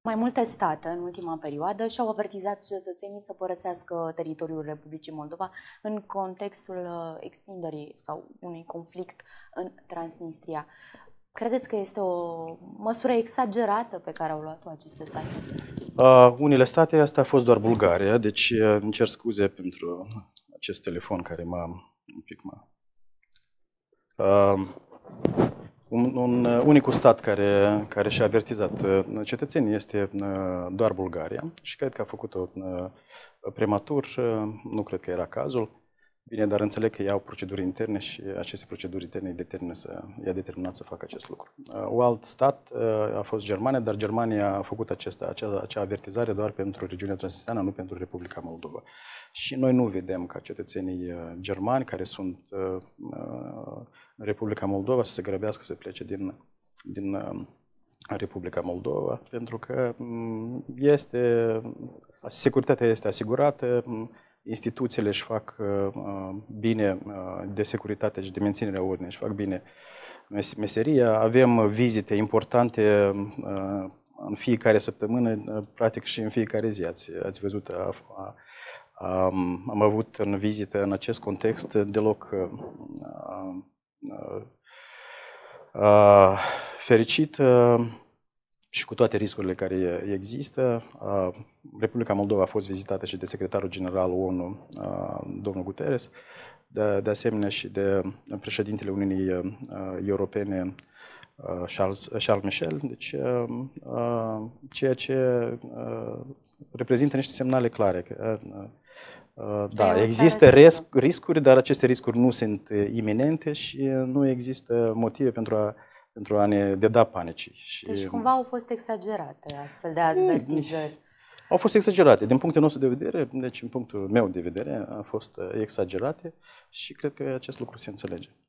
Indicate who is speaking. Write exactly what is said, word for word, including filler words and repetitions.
Speaker 1: Mai multe state în ultima perioadă și-au avertizat cetățenii să părăsească teritoriul Republicii Moldova în contextul extinderii sau unui conflict în Transnistria. Credeți că este o măsură exagerată pe care au luat-o aceste state?
Speaker 2: Uh, unele state, asta a fost doar Bulgaria, deci uh, îmi cer scuze pentru acest telefon care m-a un pic m-a... Uh, un, un unicul stat care, care și-a avertizat uh, cetățenii este uh, doar Bulgaria și cred că a făcut-o uh, prematur, uh, nu cred că era cazul. Bine, dar înțeleg că iau proceduri interne și aceste proceduri interne determină să, i-a determinat să facă acest lucru. Un alt stat a fost Germania, dar Germania a făcut acesta, acea, acea avertizare doar pentru regiunea transnistreană, nu pentru Republica Moldova. Și noi nu vedem ca cetățenii germani care sunt în Republica Moldova să se grăbească să plece din, din Republica Moldova, pentru că este, securitatea este asigurată, instituțiile își fac uh, bine uh, de securitate și de menținerea ordinii, își fac bine mes meseria. Avem vizite importante uh, în fiecare săptămână, uh, practic și în fiecare zi. Ați, ați văzut, a, a, a, am avut în vizită în acest context deloc uh, uh, uh, fericit. Uh, și cu toate riscurile care există. Republica Moldova a fost vizitată și de secretarul general ONU, domnul Guterres, de, de asemenea și de președintele Uniunii Europene, Charles, Charles Michel, deci, ceea ce reprezintă niște semnale clare. Da, există risc, riscuri, dar aceste riscuri nu sunt iminente și nu există motive pentru a pentru a ne deda panicii. Și
Speaker 1: deci cumva au fost exagerate astfel de avertizări.
Speaker 2: Au fost exagerate. Din punctul nostru de vedere, deci din punctul meu de vedere, au fost exagerate și cred că acest lucru se înțelege.